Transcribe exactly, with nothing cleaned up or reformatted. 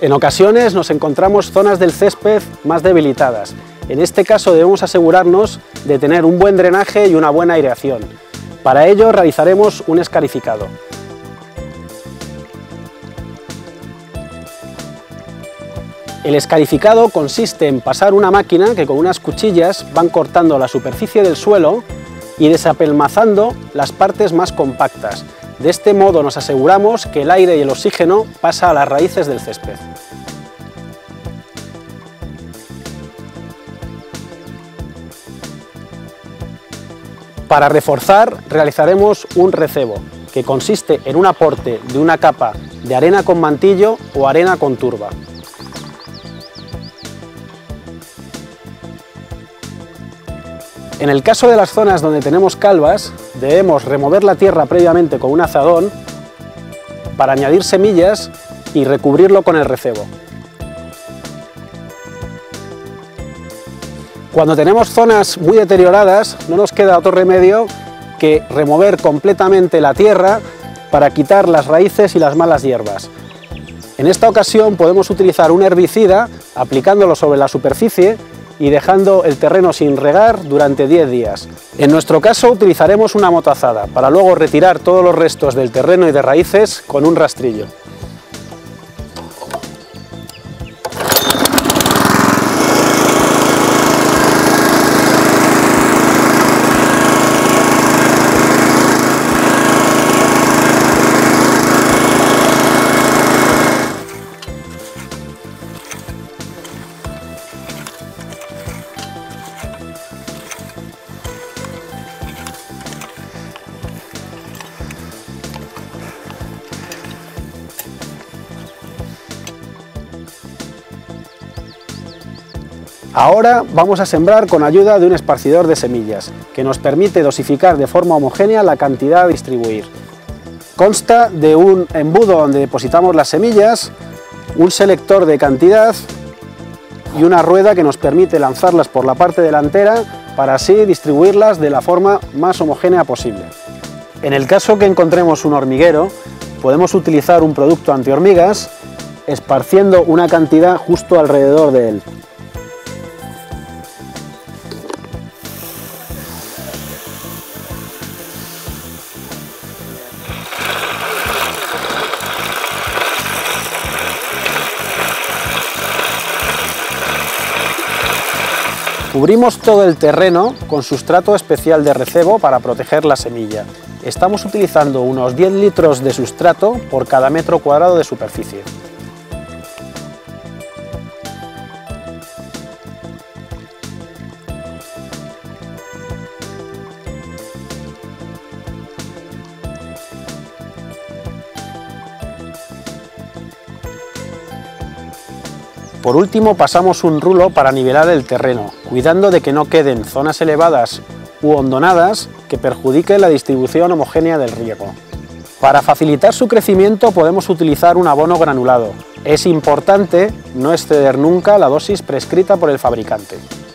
En ocasiones nos encontramos zonas del césped más debilitadas. En este caso debemos asegurarnos de tener un buen drenaje y una buena aireación. Para ello realizaremos un escarificado. El escarificado consiste en pasar una máquina que con unas cuchillas van cortando la superficie del suelo y desapelmazando las partes más compactas. De este modo nos aseguramos que el aire y el oxígeno pasan a las raíces del césped. Para reforzar realizaremos un recebo, que consiste en un aporte de una capa de arena con mantillo o arena con turba. En el caso de las zonas donde tenemos calvas, debemos remover la tierra previamente con un azadón para añadir semillas y recubrirlo con el recebo. Cuando tenemos zonas muy deterioradas, no nos queda otro remedio que remover completamente la tierra para quitar las raíces y las malas hierbas. En esta ocasión podemos utilizar un herbicida aplicándolo sobre la superficie y dejando el terreno sin regar durante diez días. En nuestro caso utilizaremos una motazada para luego retirar todos los restos del terreno y de raíces con un rastrillo. Ahora vamos a sembrar con ayuda de un esparcidor de semillas, que nos permite dosificar de forma homogénea la cantidad a distribuir. Consta de un embudo donde depositamos las semillas, un selector de cantidad y una rueda que nos permite lanzarlas por la parte delantera para así distribuirlas de la forma más homogénea posible. En el caso que encontremos un hormiguero, podemos utilizar un producto antihormigas esparciendo una cantidad justo alrededor de él. Cubrimos todo el terreno con sustrato especial de recebo para proteger la semilla. Estamos utilizando unos diez litros de sustrato por cada metro cuadrado de superficie. Por último pasamos un rulo para nivelar el terreno, cuidando de que no queden zonas elevadas u hondonadas que perjudiquen la distribución homogénea del riego. Para facilitar su crecimiento podemos utilizar un abono granulado. Es importante no exceder nunca la dosis prescrita por el fabricante.